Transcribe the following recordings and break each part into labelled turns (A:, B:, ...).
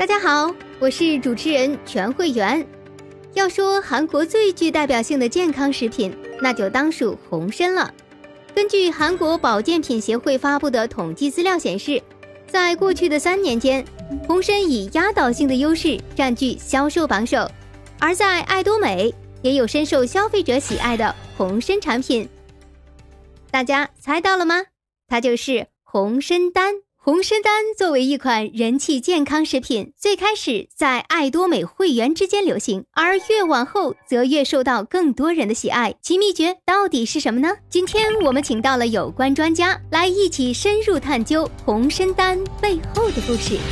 A: 大家好，我是主持人全慧媛。要说韩国最具代表性的健康食品，那就当属红参了。根据韩国保健品协会发布的统计资料显示，在过去的3年间，红参以压倒性的优势占据销售榜首。而在爱多美也有深受消费者喜爱的红参产品，大家猜到了吗？它就是红参丹。红参丹作为一款人气健康食品，最开始在爱多美会员之间流行，而越往后则越受到更多人的喜爱。其秘诀到底是什么呢？今天我们请到了有关专家来一起深入探究红参丹背后的故事。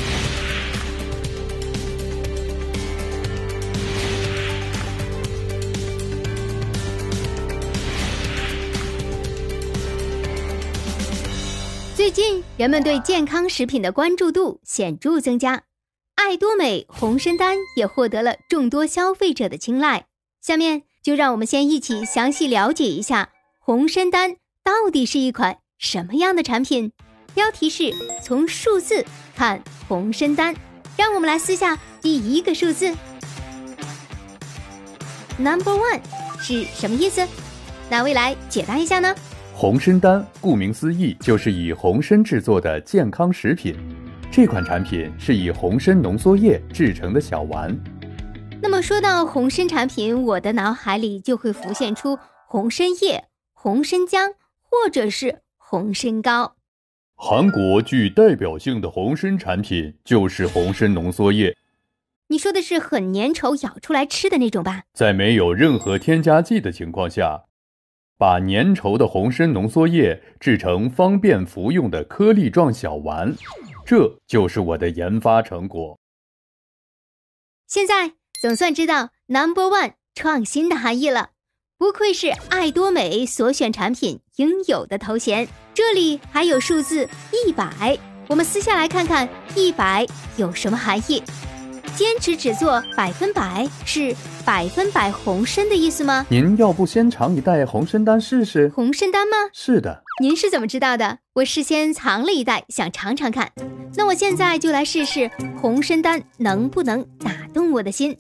A: 最近人们对健康食品的关注度显著增加，爱多美红参丹也获得了众多消费者的青睐。下面就让我们先一起详细了解一下红参丹到底是一款什么样的产品。标题是从数字看红参丹，让我们来撕下第一个数字。No.1 是什么意思？哪位来解答一下呢？
B: 红参丹顾名思义就是以红参制作的健康食品，这款产品是以红参浓缩液制成的小丸。
A: 那么说到红参产品，我的脑海里就会浮现出红参叶、红参浆或者是红参膏。
B: 韩国具代表性的红参产品就是红参浓缩液。
A: 你说的是很粘稠咬出来吃的那种吧？
B: 在没有任何添加剂的情况下，把粘稠的红参浓缩液制成方便服用的颗粒状小丸，这就是我的研发成果。
A: 现在总算知道 No.1 创新的含义了，不愧是爱多美所选产品应有的头衔。这里还有数字100，我们撕下来看看100有什么含义。坚持只做100%，是100%红参的意思吗？
B: 您要不先尝一袋红参丹试试？
A: 红参丹吗？
B: 是的。
A: 您是怎么知道的？我事先藏了一袋，想尝尝看。那我现在就来试试红参丹能不能打动我的心。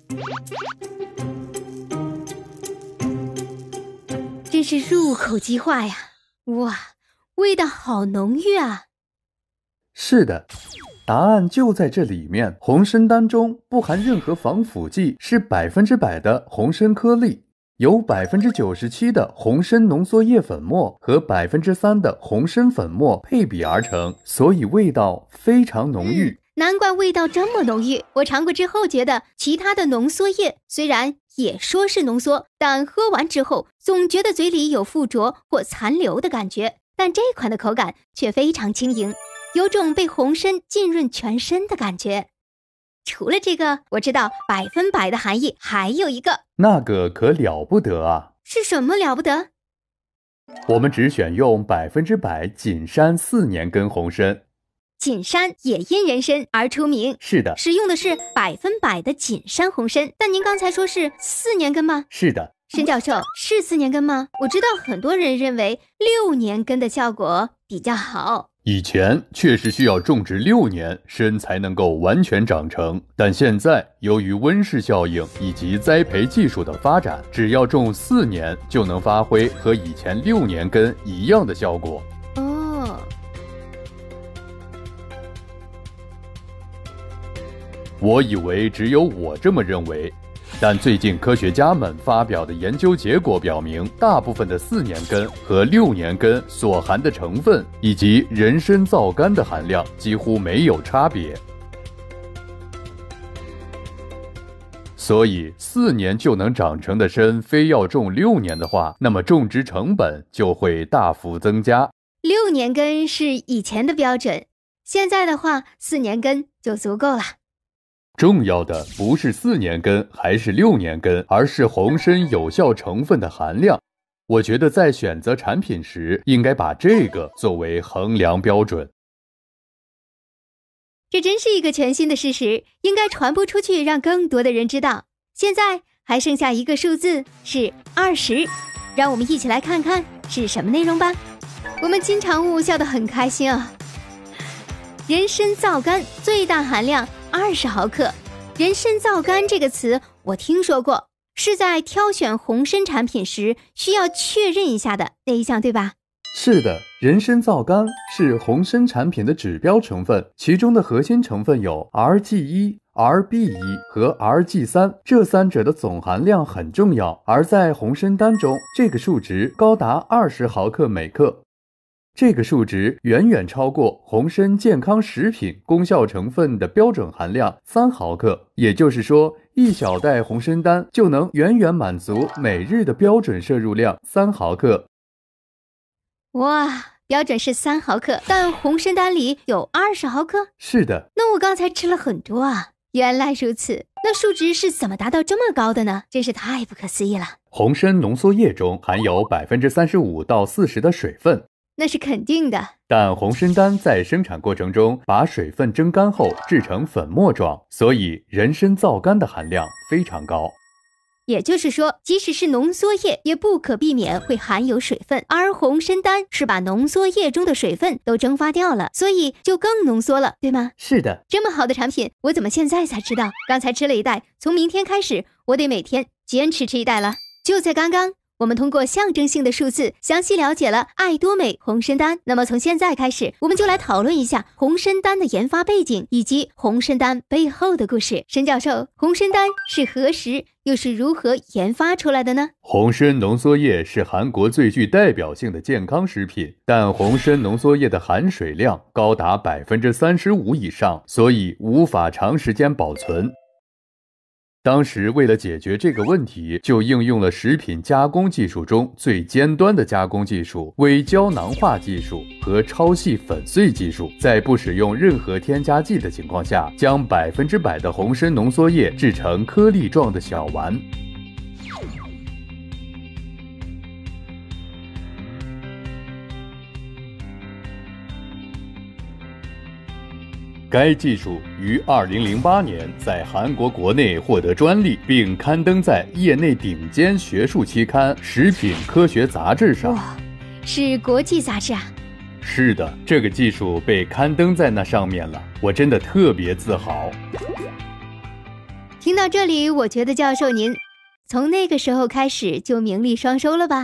A: 真是入口即化呀！哇，味道好浓郁啊！
B: 是的。答案就在这里面，红参丹中不含任何防腐剂，是100%的红参颗粒，由97%的红参浓缩液粉末和3%的红参粉末配比而成，所以味道非常浓郁。
A: 难怪味道这么浓郁。我尝过之后觉得其他的浓缩液虽然也说是浓缩，但喝完之后总觉得嘴里有附着或残留的感觉，但这款的口感却非常轻盈，有种被红参浸润全身的感觉。除了这个，我知道100%的含义还有一个，
B: 那个可了不得啊！
A: 是什么了不得？
B: 我们只选用100%锦山4年根红参。
A: 锦山也因人参而出名。
B: 是的，
A: 使用的是100%的锦山红参。但您刚才说是4年根吗？
B: 是的。
A: 申教授，是4年根吗？我知道很多人认为6年根的效果比较好。
B: 以前确实需要种植6年参才能够完全长成，但现在由于温室效应以及栽培技术的发展，只要种4年就能发挥和以前6年根一样的效果。
A: 哦，
B: 我以为只有我这么认为，但最近科学家们发表的研究结果表明，大部分的4年根和6年根所含的成分以及人参皂苷的含量几乎没有差别。所以4年就能长成的参非要种6年的话，那么种植成本就会大幅增加。
A: 6年根是以前的标准，现在的话4年根就足够了。
B: 重要的不是4年根还是6年根，而是红参有效成分的含量。我觉得在选择产品时，应该把这个作为衡量标准。
A: 这真是一个全新的事实，应该传播出去，让更多的人知道。现在还剩下一个数字是20，让我们一起来看看是什么内容吧。我们金常务笑得很开心啊。人参皂苷最大含量 20毫克。人参皂苷这个词我听说过，是在挑选红参产品时需要确认一下的那一项，对吧？
B: 是的，人参皂苷是红参产品的指标成分，其中的核心成分有 RG1、RB1 和 RG3， 这三者的总含量很重要，而在红参丹中，这个数值高达20毫克每克。这个数值远远超过红参健康食品功效成分的标准含量3毫克，也就是说，一小袋红参丹就能远远满足每日的标准摄入量3毫克。
A: 哇，标准是3毫克，但红参丹里有20毫克？
B: 是的。
A: 那我刚才吃了很多啊。原来如此，那数值是怎么达到这么高的呢？真是太不可思议了。
B: 红参浓缩液中含有35%到40%的水分，
A: 那是肯定的。
B: 但红参丹在生产过程中把水分蒸干后制成粉末状，所以人参皂苷的含量非常高。
A: 也就是说，即使是浓缩液也不可避免会含有水分，而红参丹是把浓缩液中的水分都蒸发掉了，所以就更浓缩了，对吗？
B: 是的。
A: 这么好的产品，我怎么现在才知道？刚才吃了一袋，从明天开始我得每天坚持吃一袋了。就在刚刚，我们通过象征性的数字详细了解了爱多美红参丹。那么从现在开始，我们就来讨论一下红参丹的研发背景以及红参丹背后的故事。申教授，红参丹是何时又是如何研发出来的呢？
B: 红参浓缩液是韩国最具代表性的健康食品，但红参浓缩液的含水量高达35%以上，所以无法长时间保存。当时为了解决这个问题，就应用了食品加工技术中最尖端的加工技术——微胶囊化技术和超细粉碎技术，在不使用任何添加剂的情况下，将100%的红参浓缩液制成颗粒状的小丸。该技术于2008年在韩国国内获得专利，并刊登在业内顶尖学术期刊《食品科学杂志》上。
A: 哇，是国际杂志啊！
B: 是的，这个技术被刊登在那上面了，我真的特别自豪。
A: 听到这里，我觉得教授您从那个时候开始就名利双收了吧？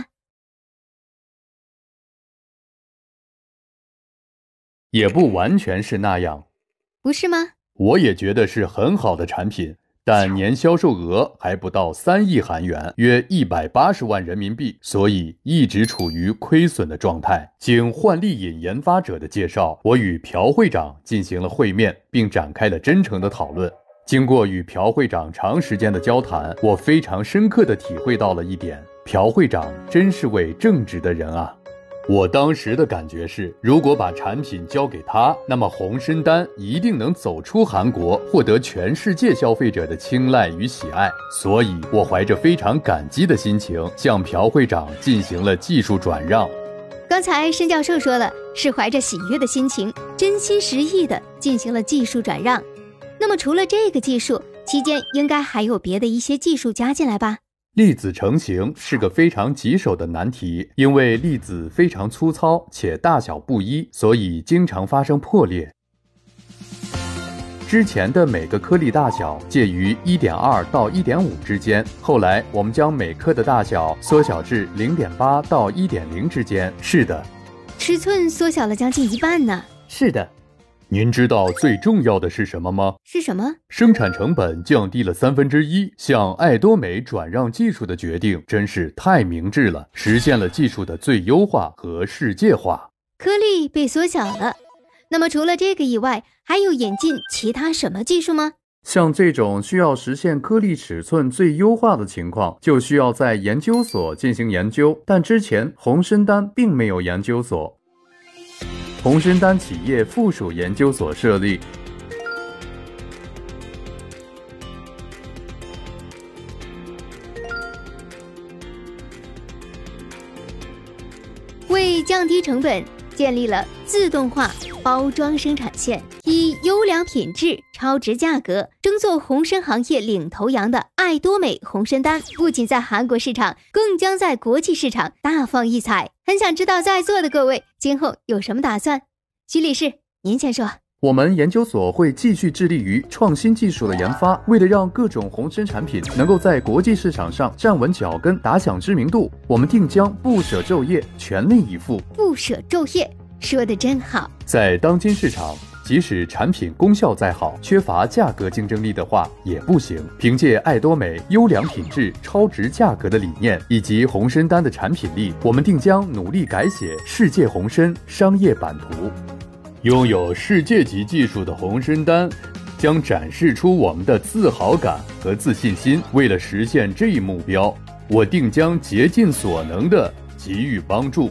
B: 也不完全是那样。
A: 不是吗？
B: 我也觉得是很好的产品，但年销售额还不到3亿韩元，约180万人民币，所以一直处于亏损的状态。经焕丽饮研发者的介绍，我与朴会长进行了会面，并展开了真诚的讨论。经过与朴会长长时间的交谈，我非常深刻地体会到了一点：朴会长真是位正直的人啊。我当时的感觉是，如果把产品交给他，那么红参丹一定能走出韩国，获得全世界消费者的青睐与喜爱。所以我怀着非常感激的心情，向朴会长进行了技术转让。
A: 刚才申教授说了，是怀着喜悦的心情，真心实意地进行了技术转让。那么除了这个技术，期间应该还有别的一些技术加进来吧？
B: 粒子成型是个非常棘手的难题，因为粒子非常粗糙且大小不一，所以经常发生破裂。之前的每个颗粒大小介于 1.2 到 1.5 之间，后来我们将每颗的大小缩小至 0.8 到 1.0 之间。是的，
A: 尺寸缩小了将近1半呢。
B: 是的。您知道最重要的是什么吗？
A: 是什么？
B: 生产成本降低了1/3，向爱多美转让技术的决定真是太明智了，实现了技术的最优化和世界化。
A: 颗粒被缩小了，那么除了这个以外，还有引进其他什么技术吗？
B: 像这种需要实现颗粒尺寸最优化的情况，就需要在研究所进行研究，但之前红参丹并没有研究所。红参丹企业附属研究所设立。
A: 为降低成本，建立了自动化包装生产线，以优良品质、超值价格争做红参行业领头羊的爱多美红参丹，不仅在韩国市场，更将在国际市场大放异彩。很想知道在座的各位今后有什么打算？徐理事，您先说。
B: 我们研究所会继续致力于创新技术的研发，为了让各种红参产品能够在国际市场上站稳脚跟，打响知名度，我们定将不舍昼夜，全力以赴。
A: 不舍昼夜，说得真好。
B: 在当今市场，即使产品功效再好，缺乏价格竞争力的话也不行。凭借爱多美优良品质、超值价格的理念，以及红参丹的产品力，我们定将努力改写世界红参商业版图。拥有世界级技术的红参丹将展示出我们的自豪感和自信心。为了实现这一目标，我定将竭尽所能地给予帮助。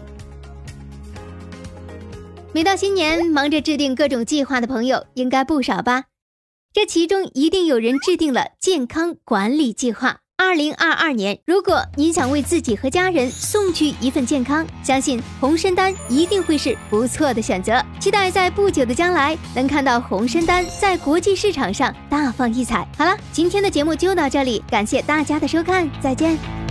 A: 每到新年，忙着制定各种计划的朋友应该不少吧？这其中一定有人制定了健康管理计划。2022年，如果您想为自己和家人送去一份健康，相信红参丹一定会是不错的选择。期待在不久的将来能看到红参丹在国际市场上大放异彩。好了，今天的节目就到这里，感谢大家的收看，再见。